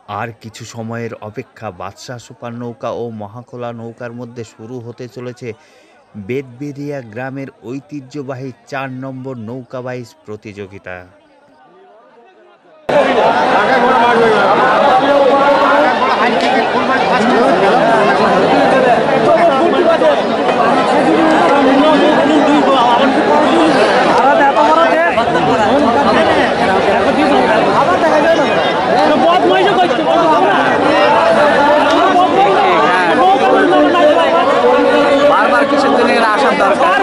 আর কিছু সময়ের অপেক্ষা বাদশাহ সুপার নৌকা ও মহাখোলা নৌকার মধ্যে শুরু হতে চলেছে বেতবেরিয়া গ্রামের ঐতিহ্যবাহী ৪ নম্বর নৌকা বাইচ প্রতিযোগিতা। বারবার কিসের জন্য এরা আসার দরকার?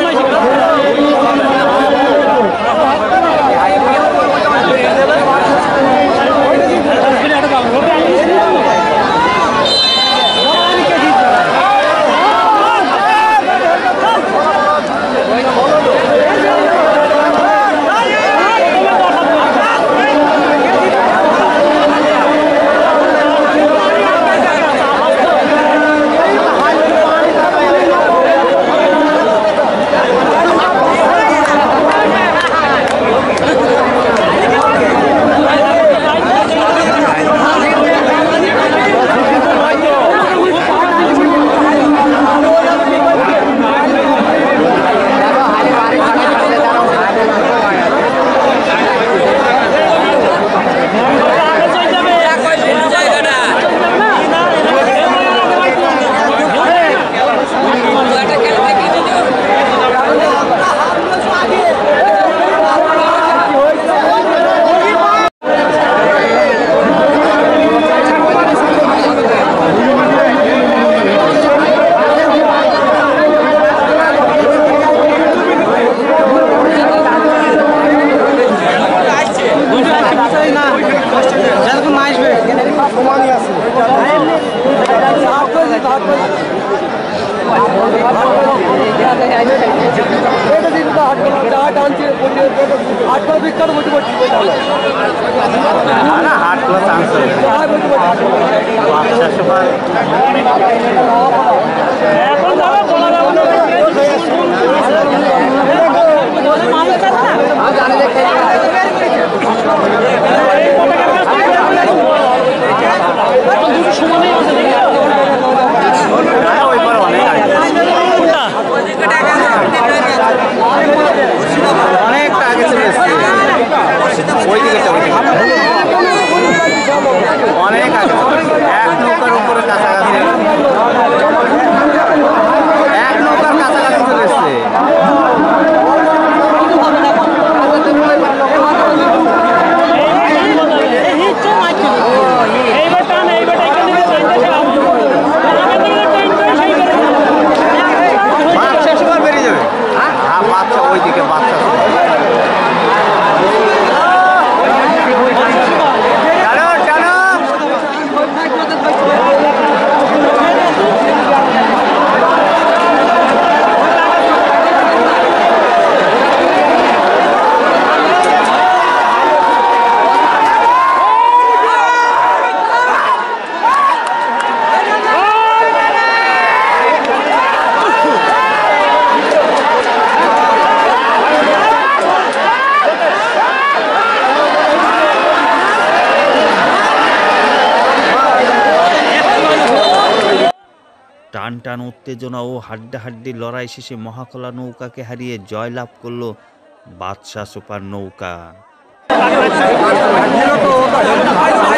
টান টান উত্তেজনা ও হাড্ডাহাড্ডি লড়াই শেষে মহাখোলা নৌকাকে হারিয়ে জয়লাভ করল বাদশাহ সুপার নৌকা।